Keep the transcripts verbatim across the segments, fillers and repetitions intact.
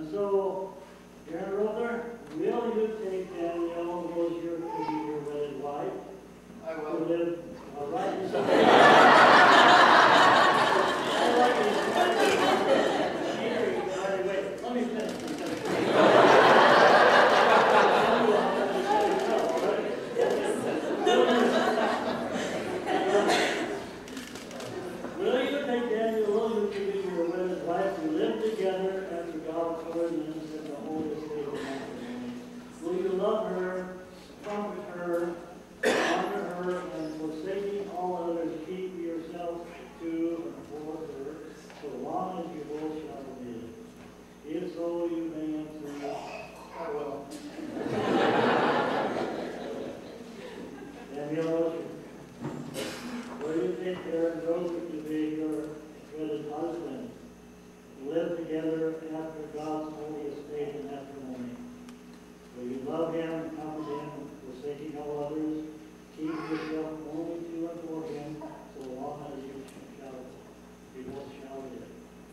And so, Aaron Rother, will you take Danielle Mosier to be your wedded wife? I To will. live uh, right beside I like it. Here, all right, wait, let me finish. Let me finish. Will you take Daniel Williams to be your wedded wife to live together after God's ordinance in the holy state of matrimony? Will you love her, comfort her, honor her, and forsaking all others, keep yourself to and for her so long as you both shall live? If so, you may answer, I will. Daniel Williams. Will you take Aaron Joseph to be your wedded husband? Live together after God's holy estate and matrimony. Will you love him, comfort him, forsaking all others, keep yourself only to and for him, so long as you shall, you both shall live?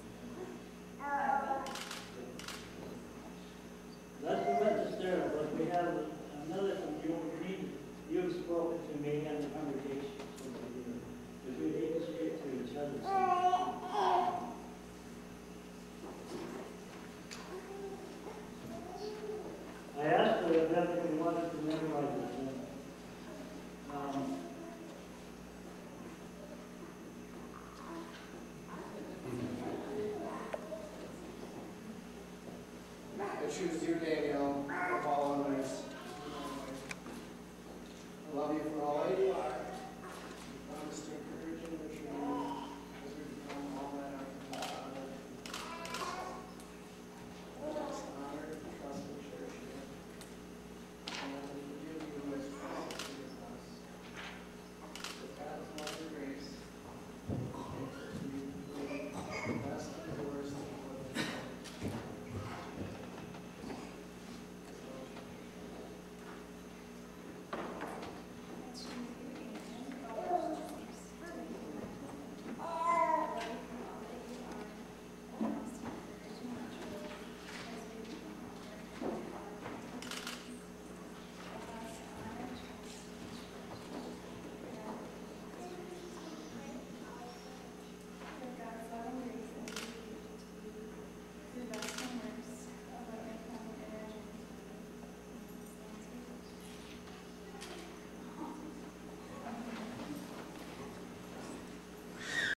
That's the witness there, but we have another one. You read, you've spoken to me and the congregation. If we need to speak to each other. I asked her if everybody wanted to memorize this. Um, I choose you, Daniel, of all others. I love you for all that you are.